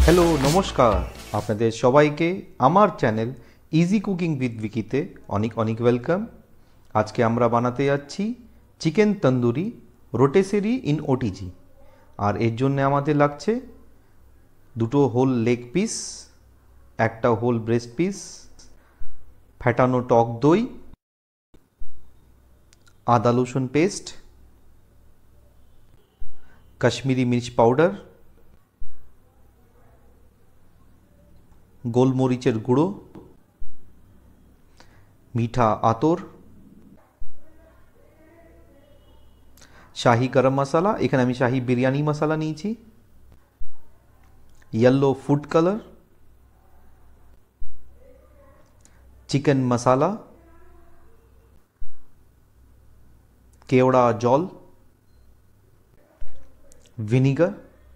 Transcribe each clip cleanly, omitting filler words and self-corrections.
Hello নমস্কার আপনাদের সবাইকে আমার চ্যানেল ইজি কুকিং উইথ ভিকিতে অনেক অনেক ওয়েলকাম। আজকে আমরা বানাতে যাচ্ছি chicken tandoori rotisserie in OTG. আর এর জন্য আমাদের লাগছে দুটো হোল লেগ পিস, একটা হোল ব্রেস্ট পিস, ফেটানো টক দই, আদা রসুন পেস্ট, কাশ্মীরি মির্চ পাউডার, গোলমরিচের গুঁড়ো, মিঠা আতর, শাহি গরম মশলা, এখানে আমি শাহি বিরিয়ানি মশলা নিয়েছি, yellow food colour, chicken masala, কেওড়া জল, ভিনিগার,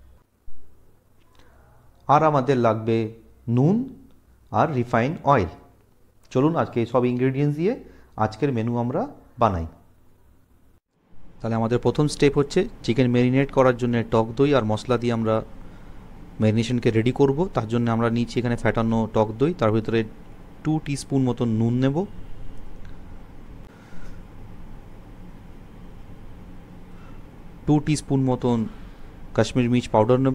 আর আমাদের লাগবে নুন আর রিফাইন্ড অয়েল। চলুন আজকে সব ইনগ্রেডিয়েন্টস দিয়ে আজকের মেনু আমরা বানাই। তাহলে আমাদের প্রথম স্টেপ হচ্ছে চিকেন ম্যারিনেট করার জন্য টক দই আর মশলা দিয়ে আমরা ম্যারিনেশনকে রেডি করব। তার জন্য আমরা নিচ্ছি এখানে ফ্যাটানো টক দই, তার ভিতরে 2 টিস্পুন মতন নুন নেব, 2 টিস্পুন মতন কাশ্মীরি মির্চ পাউডার নেব,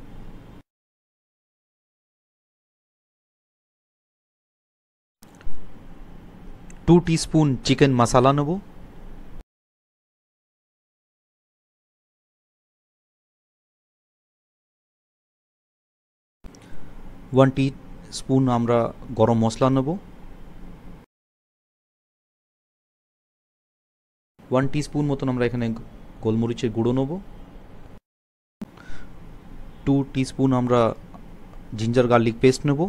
2 টিস্পুন চিকেন মশলা নেব, 1 টিস্পুন আমরা গরম মশলা নেব, 1 টিস্পুন মতন আমরা এখানে গোলমরিচের গুঁড়ো নেব, 2 টিস্পুন আমরা জিঞ্জার গার্লিক পেস্ট নেব,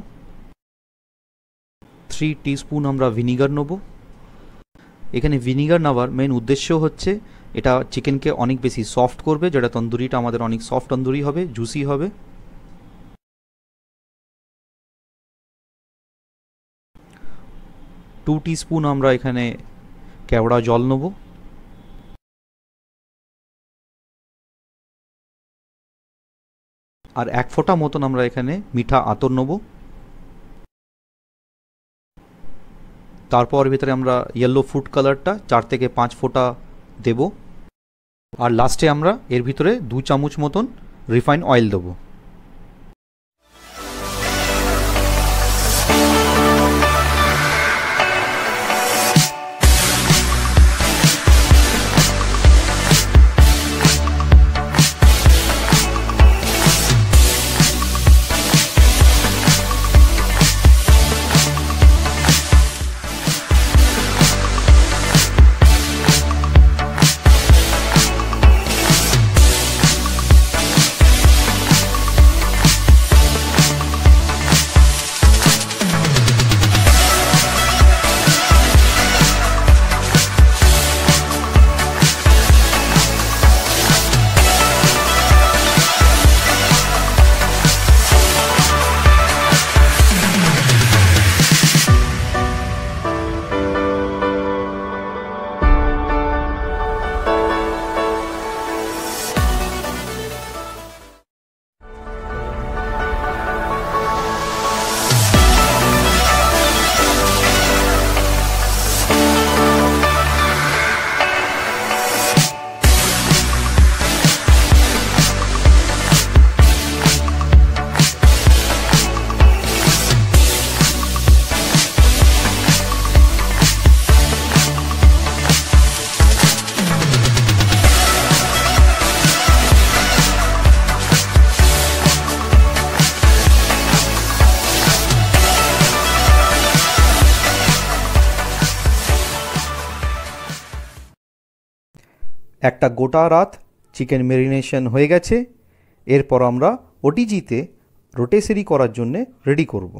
3 টিস্পুন আমরা ভিনিগার নেব। এখানে ভিনিগার নেওয়ার মেন উদ্দেশ্য হচ্ছে এটা চিকেনকে অনেক বেশি সফট করবে, যেটা তন্দুরিটা আমাদের অনেক সফট তন্দুরি হবে, জুসি হবে। 2 টিস্পুন আমরা এখানে কেওড়া জল নেব, আর 1 ফোঁটা মতন আমরা এখানে মিঠা আতর নেব। তারপর ভিতরে আমরা ইয়েলো ফুড কালারটা 4 থেকে 5 ফোঁটা দেব, আর লাস্টে আমরা এর ভিতরে 2 চামচ মতন রিফাইন্ড অয়েল দেবো। একটা গোটা রাত চিকেন ম্যারিনেশন হয়ে গেছে। এরপর আমরা ওটিজিতে রোটেসেরি করার জন্য রেডি করব।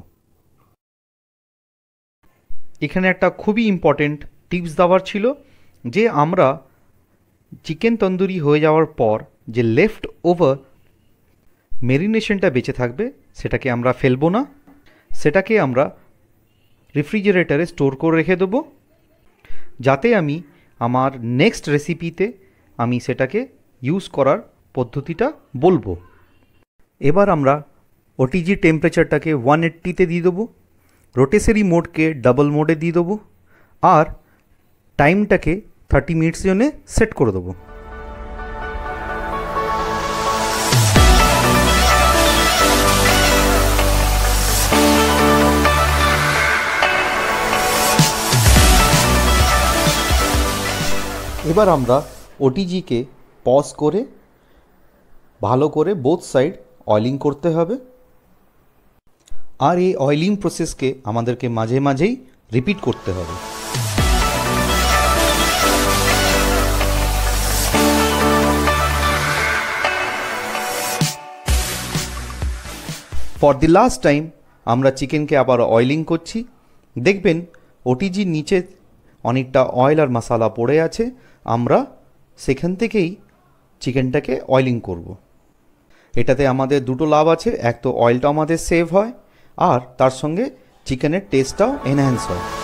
এখানে একটা খুবই ইম্পর্টেন্ট টিপস দেওয়ার ছিল যে আমরা চিকেন তন্দুরি হয়ে যাওয়ার পর যে লেফট ওভার ম্যারিনেশনটা বেঁচে থাকবে সেটাকে আমরা ফেলবো না, সেটাকে আমরা রেফ্রিজারেটরে স্টোর করে রেখে দেবো, যাতে আমি আমার নেক্সট রেসিপিতে আমি সেটাকে ইউজ করার পদ্ধতিটা বলবো। এবার আমরা ওটিজি টেম্পারেচারটাকে 180-তে দিয়ে দেবো, রোটেশনারি মোডকে ডাবল মোডে দিয়ে দেবো, আর টাইমটাকে 30 মিনিটস জন্য সেট করে দেবো। এবার আমরা ওটিজিকে পজ করে ভালো করে বোথ সাইড অয়েলিং করতে হবে, আর এই অয়েলিং প্রসেসকে আমাদেরকে মাঝে মাঝেই রিপিট করতে হবে। ফর দি লাস্ট টাইম আমরা চিকেনকে আবার অয়েলিং করছি। দেখবেন ওটিজির নিচে অনেকটা অয়েল আর মশলা পড়ে আছে, আমরা সেখান থেকেই চিকেনটাকে অয়েলিং করব। এটাতে আমাদের দুটো লাভ আছে, এক তো অয়েলটা আমাদের সেভ হয়, আর তার সঙ্গে চিকেনের টেস্টটাও এনহ্যান্স হয়।